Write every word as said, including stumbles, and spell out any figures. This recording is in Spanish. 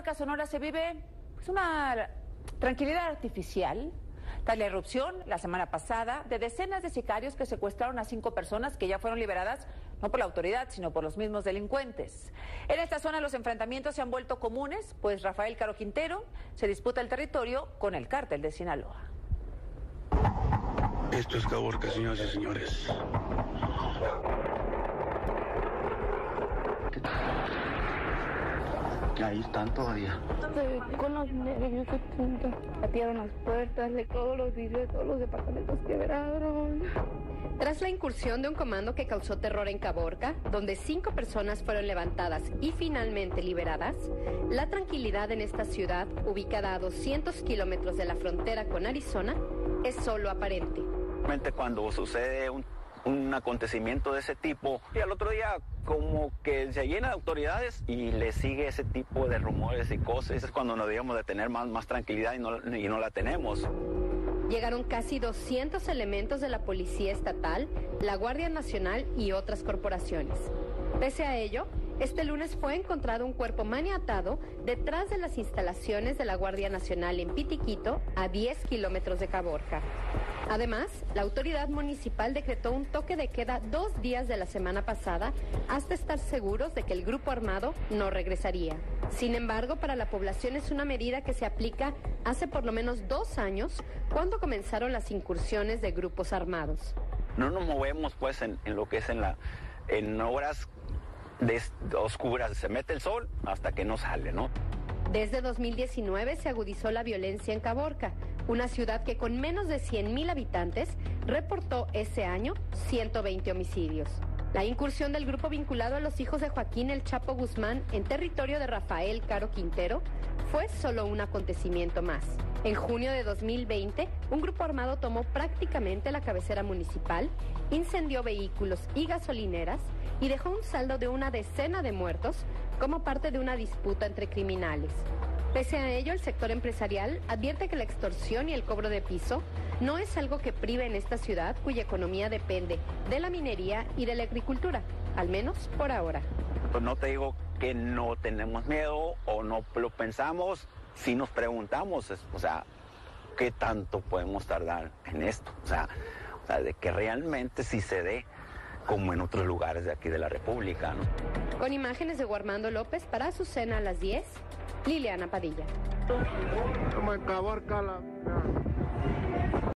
Sonora se vive pues, una tranquilidad artificial tras la irrupción la semana pasada de decenas de sicarios que secuestraron a cinco personas que ya fueron liberadas no por la autoridad, sino por los mismos delincuentes. En esta zona los enfrentamientos se han vuelto comunes, pues Rafael Caro Quintero se disputa el territorio con el cártel de Sinaloa. Esto es Caborca, señoras y señores. Ahí están todavía. Con los nervios que tengo. Patearon las puertas de todos los vidrios de todos los departamentos quebraron. Tras la incursión de un comando que causó terror en Caborca, donde cinco personas fueron levantadas y finalmente liberadas, la tranquilidad en esta ciudad, ubicada a doscientos kilómetros de la frontera con Arizona, es solo aparente. Cuando sucede un, un acontecimiento de ese tipo, y al otro día como que se llena de autoridades y le sigue ese tipo de rumores y cosas, es cuando nos debíamos de tener más, más tranquilidad y no, y no la tenemos. Llegaron casi doscientos elementos de la Policía Estatal, la Guardia Nacional y otras corporaciones. Pese a ello, este lunes fue encontrado un cuerpo maniatado detrás de las instalaciones de la Guardia Nacional en Pitiquito, a diez kilómetros de Caborca. Además, la autoridad municipal decretó un toque de queda dos días de la semana pasada hasta estar seguros de que el grupo armado no regresaría. Sin embargo, para la población es una medida que se aplica hace por lo menos dos años, cuando comenzaron las incursiones de grupos armados. No nos movemos pues en, en lo que es en, la, en horas de, oscuras, se mete el sol hasta que no sale, ¿no? Desde dos mil diecinueve se agudizó la violencia en Caborca, una ciudad que con menos de cien mil habitantes reportó ese año ciento veinte homicidios. La incursión del grupo vinculado a los hijos de Joaquín El Chapo Guzmán en territorio de Rafael Caro Quintero fue solo un acontecimiento más. En junio de dos mil veinte, un grupo armado tomó prácticamente la cabecera municipal, incendió vehículos y gasolineras y dejó un saldo de una decena de muertos como parte de una disputa entre criminales. Pese a ello, el sector empresarial advierte que la extorsión y el cobro de piso no es algo que prive en esta ciudad, cuya economía depende de la minería y de la agricultura, al menos por ahora. Pues no te digo que no tenemos miedo o no lo pensamos, si nos preguntamos, o sea, ¿qué tanto podemos tardar en esto? O sea, o sea de que realmente sí se dé como en otros lugares de aquí de la República, ¿no? Con imágenes de Guarmando López para Azucena a las diez, Liliana Padilla. Como en Caborca la...